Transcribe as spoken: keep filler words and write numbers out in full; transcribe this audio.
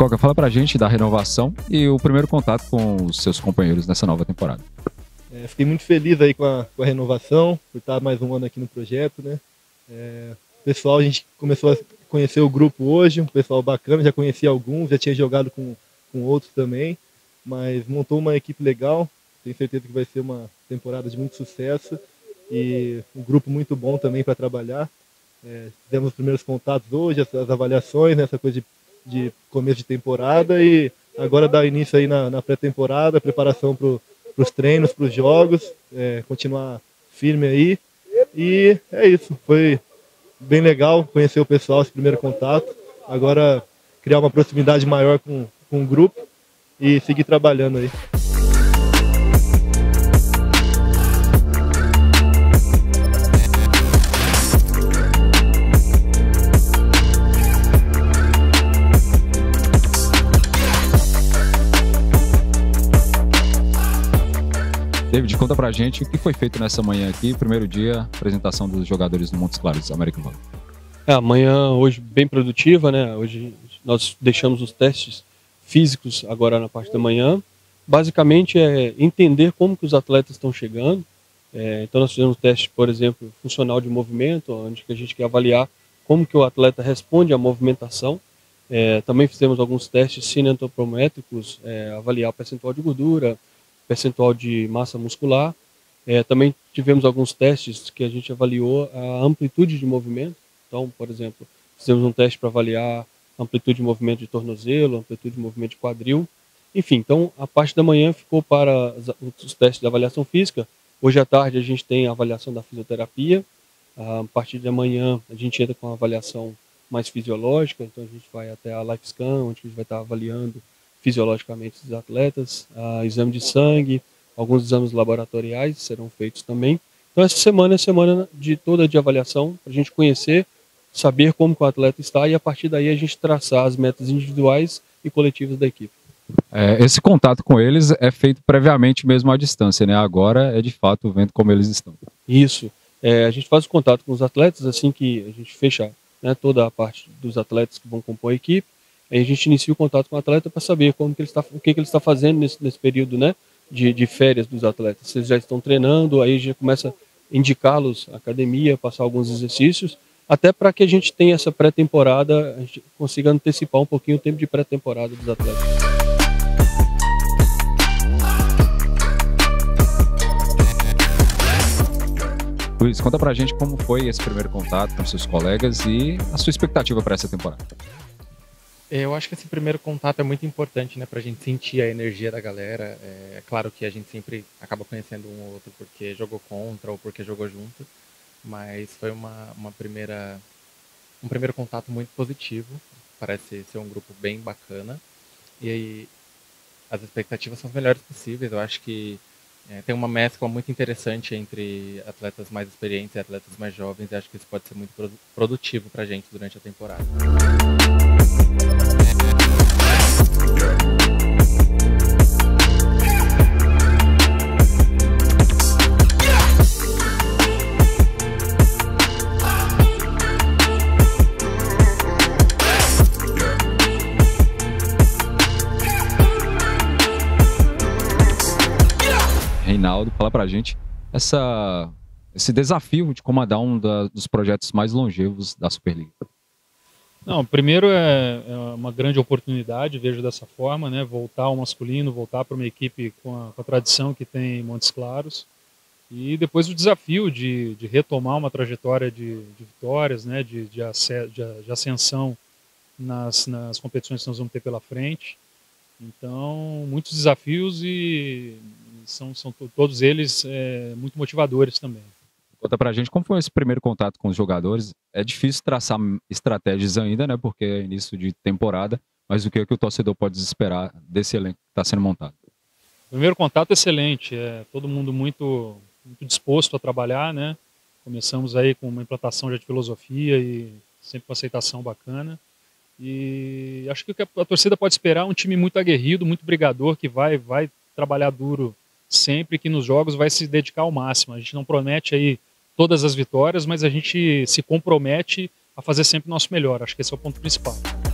Coca, fala pra gente da renovação e o primeiro contato com os seus companheiros nessa nova temporada. É, fiquei muito feliz aí com a, com a renovação, por estar mais um ano aqui no projeto, né? É, pessoal, a gente começou a conhecer o grupo hoje, um pessoal bacana, já conhecia alguns, já tinha jogado com, com outros também, mas montou uma equipe legal, tenho certeza que vai ser uma temporada de muito sucesso e um grupo muito bom também para trabalhar. É, fizemos os primeiros contatos hoje, as, as avaliações, né, essa coisa de, de começo de temporada e agora dá início aí na, na pré-temporada, preparação para os treinos, para os jogos, é, continuar firme aí. E é isso, foi bem legal conhecer o pessoal, esse primeiro contato. Agora criar uma proximidade maior com, com o grupo e seguir trabalhando aí. David, conta pra gente o que foi feito nessa manhã aqui, primeiro dia, apresentação dos jogadores do Montes Claros, American Volley. É, a manhã hoje bem produtiva, né? Hoje nós deixamos os testes físicos agora na parte da manhã. Basicamente é entender como que os atletas estão chegando. É, então nós fizemos um teste, por exemplo, funcional de movimento, onde que a gente quer avaliar como que o atleta responde à movimentação. É, também fizemos alguns testes cineantropométricos, é, avaliar o percentual de gordura, percentual de massa muscular. É, também tivemos alguns testes que a gente avaliou a amplitude de movimento. Então, por exemplo, fizemos um teste para avaliar a amplitude de movimento de tornozelo, amplitude de movimento de quadril. Enfim, então a parte da manhã ficou para os testes de avaliação física. Hoje à tarde a gente tem a avaliação da fisioterapia. A partir de amanhã a gente entra com a avaliação mais fisiológica. Então a gente vai até a LifeScan, onde a gente vai estar avaliando fisiologicamente os atletas, a exame de sangue, alguns exames laboratoriais serão feitos também. Então essa semana é a semana de toda de avaliação, para a gente conhecer, saber como que o atleta está e a partir daí a gente traçar as metas individuais e coletivas da equipe. É, esse contato com eles é feito previamente mesmo à distância, né? Agora é de fato vendo como eles estão. Isso. É, a gente faz o contato com os atletas assim que a gente fecha, né, toda a parte dos atletas que vão compor a equipe. Aí a gente inicia o contato com o atleta para saber como que ele está, o que, que ele está fazendo nesse, nesse período, né, de, de férias dos atletas. Se eles já estão treinando, aí a gente começa a indicá-los à academia, passar alguns exercícios, até para que a gente tenha essa pré-temporada, a gente consiga antecipar um pouquinho o tempo de pré-temporada dos atletas. Luiz, conta pra gente como foi esse primeiro contato com seus colegas e a sua expectativa para essa temporada. Eu acho que esse primeiro contato é muito importante, né, pra gente sentir a energia da galera. É claro que a gente sempre acaba conhecendo um ou outro porque jogou contra ou porque jogou junto, mas foi uma, uma primeira, um primeiro contato muito positivo. Parece ser um grupo bem bacana e aí as expectativas são as melhores possíveis. Eu acho que é, tem uma mescla muito interessante entre atletas mais experientes e atletas mais jovens e acho que isso pode ser muito produtivo pra gente durante a temporada. Reinaldo, fala pra gente essa, esse desafio de comandar um da, dos projetos mais longevos da Superliga. Não, primeiro é, é uma grande oportunidade, vejo dessa forma, né? Voltar ao masculino, voltar para uma equipe com a, com a tradição que tem Montes Claros. E depois o desafio de, de retomar uma trajetória de, de vitórias, né? de, de, de, de ascensão nas, nas competições que nós vamos ter pela frente. Então, muitos desafios e são, são todos eles é, muito motivadores também. Conta pra gente como foi esse primeiro contato com os jogadores. É difícil traçar estratégias ainda, né? Porque é início de temporada, mas o que é que o torcedor pode esperar desse elenco que está sendo montado? Primeiro contato excelente, é todo mundo muito, muito disposto a trabalhar, né? Começamos aí com uma implantação já de filosofia e sempre com aceitação bacana. E acho que o que a torcida pode esperar é um time muito aguerrido, muito brigador, que vai, vai trabalhar duro sempre, que nos jogos vai se dedicar ao máximo. A gente não promete aí todas as vitórias, mas a gente se compromete a fazer sempre o nosso melhor. Acho que esse é o ponto principal.